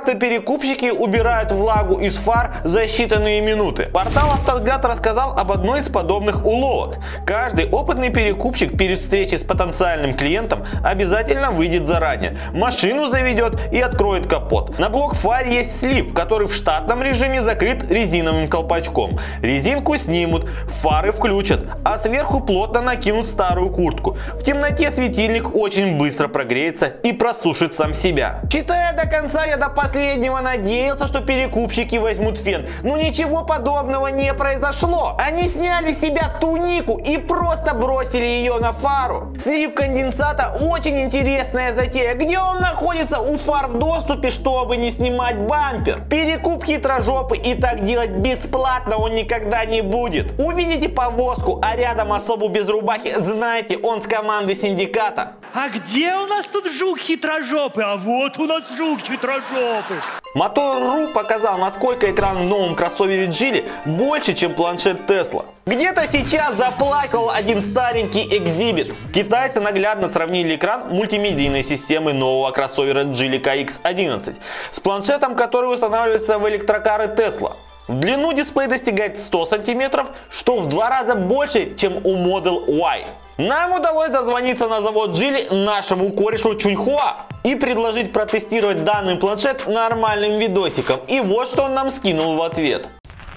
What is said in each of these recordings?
автоперекупщики убирают влагу из фар за считанные минуты. Портал Автовзгляд рассказал об одной из подобных уловок. Каждый опытный перекупщик перед встречей с потенциальным клиентом обязательно выйдет заранее, машину заведет и откроет капот. На блок фар есть слив, который в штатном режиме закрыт резиновым колпачком. Резинку снимут, фары включат, а сверху плотно накинут старую куртку. В темноте светильник очень быстро прогреется и просушит сам себя. Читая до конца, я до последнего надеялся, что перекупщики возьмут фен. Но ничего подобного не произошло. Они сняли с себя тунику и просто бросили ее на фару. Слив конденсата очень интересная затея. Где он находится? У фар в доступе, чтобы не снимать бампер. Перекуп хитрожопый, и так делать бесплатно он никогда не будет. Увидите повозку, а рядом особу без рубахи, знаете, он с команды синдиката. А где у нас тут жук хитрожопый? А вот у нас жук хитрожопый. Мотор.ру показал, насколько экран в новом кроссовере Geely больше, чем планшет Tesla. Где-то сейчас заплакал один старенький экзибит. Китайцы наглядно сравнили экран мультимедийной системы нового кроссовера Geely KX11 с планшетом, который устанавливается в электрокары Tesla. В длину дисплей достигает 100 см, что в 2 раза больше, чем у Model Y. Нам удалось дозвониться на завод Geely нашему корешу Чуньхуа и предложить протестировать данный планшет нормальным видосиком. И вот что он нам скинул в ответ.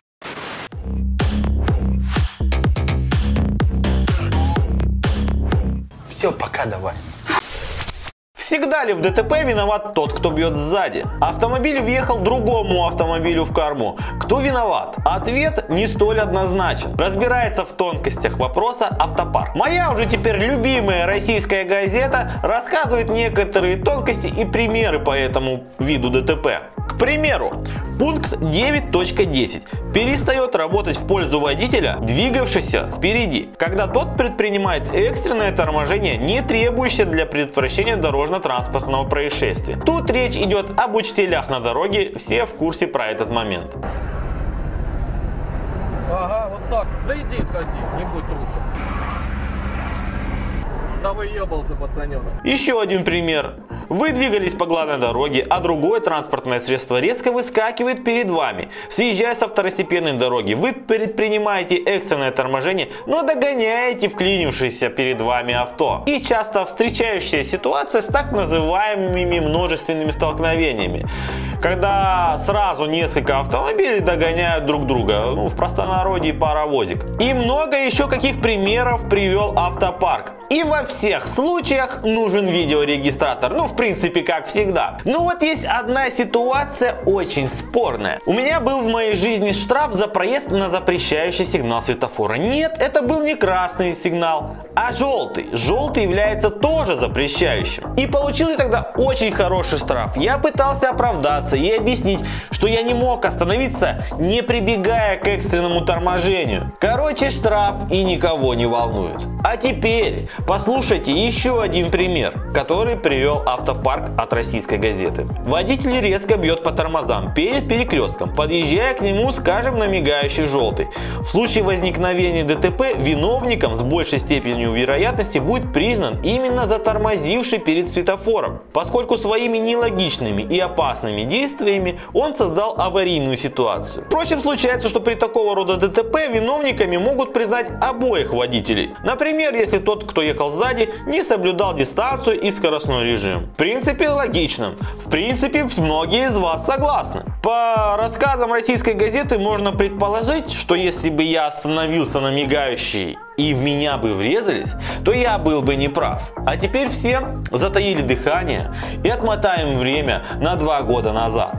Все, пока, давай. Всегда ли в ДТП виноват тот, кто бьет сзади? Автомобиль въехал другому автомобилю в корму. Кто виноват? Ответ не столь однозначен. Разбирается в тонкостях вопроса Автопарк. Моя уже теперь любимая российская газета рассказывает некоторые тонкости и примеры по этому виду ДТП. К примеру, пункт 9.10 перестает работать в пользу водителя, двигавшегося впереди, когда тот предпринимает экстренное торможение, не требующее для предотвращения дорожно-транспортного происшествия. Тут речь идет об учителях на дороге, все в курсе про этот момент. Ага, вот так. Да иди сходи, не будь трусом. Да выебался, пацаненок. Еще один пример. Вы двигались по главной дороге, а другое транспортное средство резко выскакивает перед вами. Съезжая со второстепенной дороги, вы предпринимаете экстренное торможение, но догоняете вклинившееся перед вами авто. И часто встречающая ситуация с так называемыми множественными столкновениями, когда сразу несколько автомобилей догоняют друг друга, в простонародье паровозик. И много еще каких примеров привел Автопарк. И во всех случаях нужен видеорегистратор. В принципе, как всегда. Но вот есть одна ситуация очень спорная. У меня был в моей жизни штраф за проезд на запрещающий сигнал светофора. Нет, это был не красный сигнал, а желтый. Желтый является тоже запрещающим. И получил я тогда очень хороший штраф. Я пытался оправдаться и объяснить, что я не мог остановиться, не прибегая к экстренному торможению. Короче, штраф и никого не волнует. А теперь послушайте еще один пример, который привел Автопарк от российской газеты. Водитель резко бьет по тормозам перед перекрестком, подъезжая к нему, скажем, на мигающий желтый. В случае возникновения ДТП виновником с большей степенью вероятности будет признан именно затормозивший перед светофором, поскольку своими нелогичными и опасными действиями он создал аварийную ситуацию. Впрочем, случается, что при такого рода ДТП виновниками могут признать обоих водителей. Например, если тот, кто ехал сзади, не соблюдал дистанцию и скоростной режим. В принципе, логично. В принципе, многие из вас согласны. По рассказам российской газеты можно предположить, что если бы я остановился на мигающей и в меня бы врезались, то я был бы неправ. А теперь все затаили дыхание и отмотаем время на 2 года назад.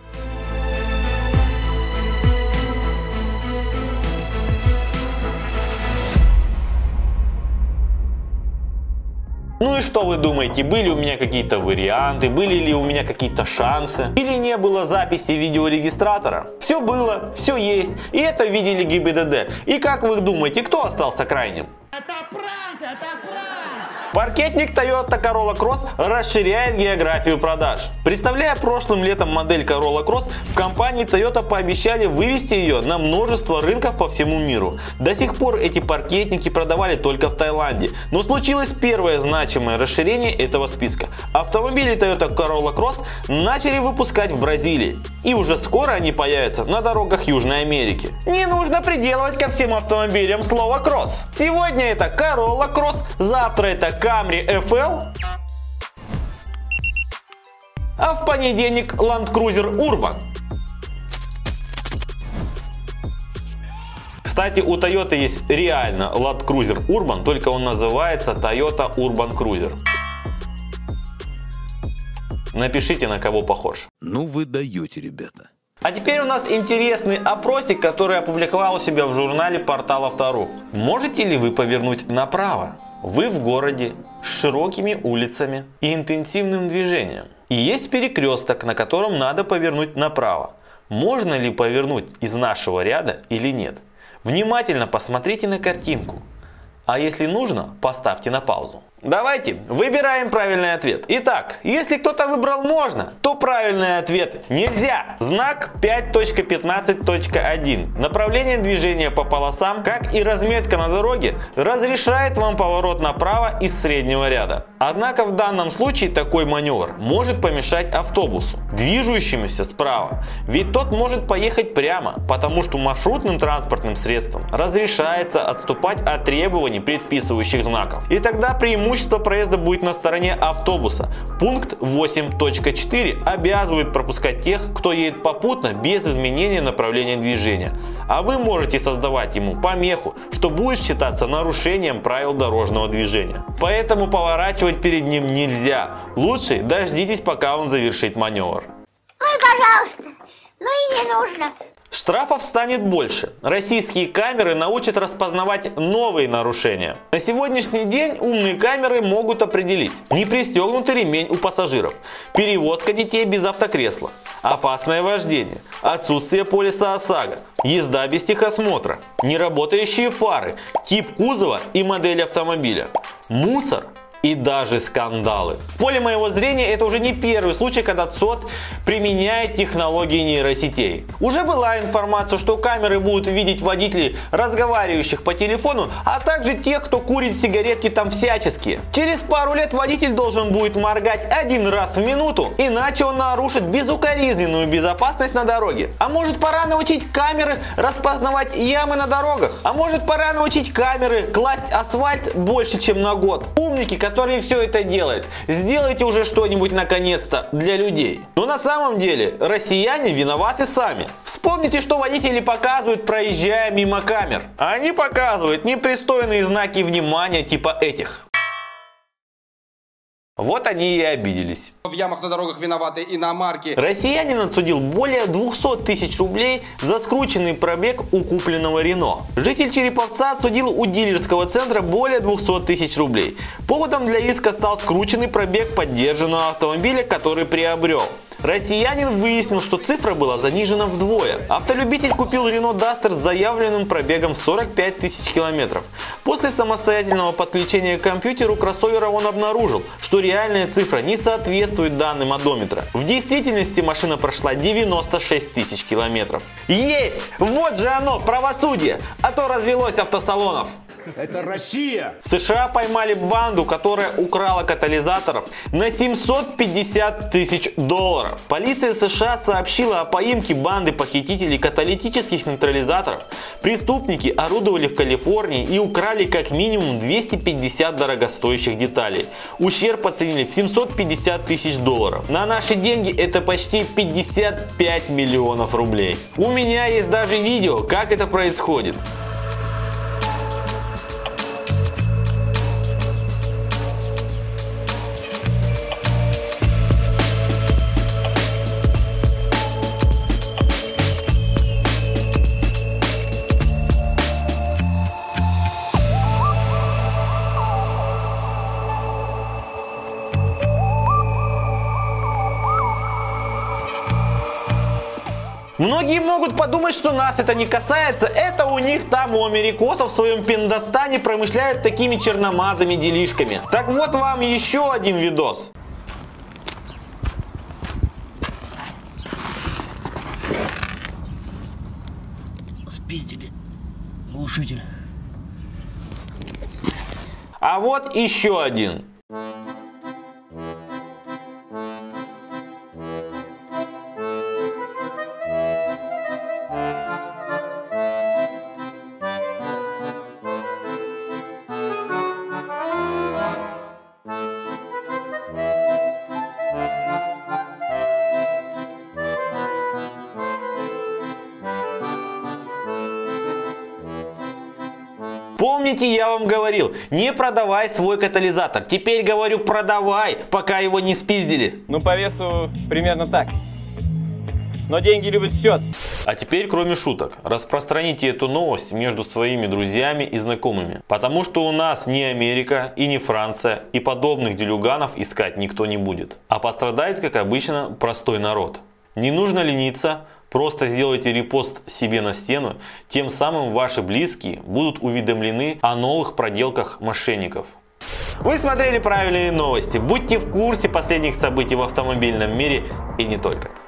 Ну и что вы думаете, были у меня какие-то варианты, были ли у меня какие-то шансы? Или не было записи видеорегистратора? Все было, все есть, и это видели ГИБДД. И как вы думаете, кто остался крайним? Это пранк, это пранк! Паркетник Toyota Corolla Cross расширяет географию продаж. Представляя прошлым летом модель Corolla Cross, в компании Toyota пообещали вывести ее на множество рынков по всему миру. До сих пор эти паркетники продавали только в Таиланде, но случилось первое значимое расширение этого списка. Автомобили Toyota Corolla Cross начали выпускать в Бразилии, и уже скоро они появятся на дорогах Южной Америки. Не нужно приделывать ко всем автомобилям слово «кросс». Сегодня это Corolla Cross, завтра это Camry FL, а в понедельник Land Cruiser Urban. Кстати, у Toyota есть реально Land Cruiser Urban, только он называется Toyota Urban Cruiser. Напишите, на кого похож. Ну вы даете, ребята. А теперь у нас интересный опросик, который опубликовал у себя в журнале портал Авто.ру. Можете ли вы повернуть направо? Вы в городе с широкими улицами и интенсивным движением. И есть перекресток, на котором надо повернуть направо. Можно ли повернуть из нашего ряда или нет? Внимательно посмотрите на картинку. А если нужно, поставьте на паузу. Давайте выбираем правильный ответ. Итак, если кто-то выбрал «можно», то правильный ответ «нельзя». Знак 5.15.1. Направление движения по полосам, как и разметка на дороге, разрешает вам поворот направо из среднего ряда. Однако в данном случае такой маневр может помешать автобусу, движущемуся справа. Ведь тот может поехать прямо, потому что маршрутным транспортным средствам разрешается отступать от требований предписывающих знаков. И тогда преимущество проезда будет на стороне автобуса. Пункт 8.4 обязывает пропускать тех, кто едет попутно без изменения направления движения. А вы можете создавать ему помеху, что будет считаться нарушением правил дорожного движения. Поэтому поворачивать перед ним нельзя. Лучше дождитесь, пока он завершит маневр. Ой, пожалуйста, ну и не нужно. Штрафов станет больше. Российские камеры научат распознавать новые нарушения. На сегодняшний день умные камеры могут определить: не пристегнутый ремень у пассажиров, перевозка детей без автокресла, опасное вождение, отсутствие полиса ОСАГО, езда без техосмотра, неработающие фары, тип кузова и модель автомобиля, мусор и даже скандалы. В поле моего зрения это уже не первый случай, когда ЦОД применяет технологии нейросетей. Уже была информация, что камеры будут видеть водителей, разговаривающих по телефону, а также тех, кто курит сигаретки там всяческие. Через пару лет водитель должен будет моргать один раз в минуту, иначе он нарушит безукоризненную безопасность на дороге. А может, пора научить камеры распознавать ямы на дорогах? А может, пора научить камеры класть асфальт больше, чем на год? Умники, которые все это делают, сделайте уже что-нибудь наконец-то для людей. Но на самом деле россияне виноваты сами. Вспомните, что водители показывают, проезжая мимо камер. Они показывают непристойные знаки внимания типа этих. Вот они и обиделись. В ямах на дорогах виноваты иномарки. Россиянин отсудил более 200 тысяч рублей за скрученный пробег у купленного Рено. Житель Череповца отсудил у дилерского центра более 200 тысяч рублей. Поводом для иска стал скрученный пробег поддержанного автомобиля, который приобрел. Россиянин выяснил, что цифра была занижена вдвое. Автолюбитель купил Renault Duster с заявленным пробегом в 45 тысяч километров. После самостоятельного подключения к компьютеру кроссовера он обнаружил, что реальная цифра не соответствует данным одометра. В действительности машина прошла 96 тысяч километров. Есть! Вот же оно, правосудие! А то развелось автосалонов. Это Россия! В США поймали банду, которая украла катализаторов на 750 тысяч долларов. Полиция США сообщила о поимке банды похитителей каталитических нейтрализаторов. Преступники орудовали в Калифорнии и украли как минимум 250 дорогостоящих деталей. Ущерб оценили в 750 тысяч долларов. На наши деньги это почти 55 миллионов рублей. У меня есть даже видео, как это происходит. Многие могут подумать, что нас это не касается, это у них там, у америкосов в своем Пиндостане промышляют такими черномазыми делишками. Так вот вам еще один видос. Спиздили. Глушитель. А вот еще один. Помните, я вам говорил, не продавай свой катализатор. Теперь говорю, продавай, пока его не спиздили. Ну, по весу примерно так. Но деньги любят счет. А теперь, кроме шуток, распространите эту новость между своими друзьями и знакомыми. Потому что у нас не Америка и не Франция, и подобных делюганов искать никто не будет. А пострадает, как обычно, простой народ. Не нужно лениться, просто сделайте репост себе на стену, тем самым ваши близкие будут уведомлены о новых проделках мошенников. Вы смотрели правильные новости, будьте в курсе последних событий в автомобильном мире и не только.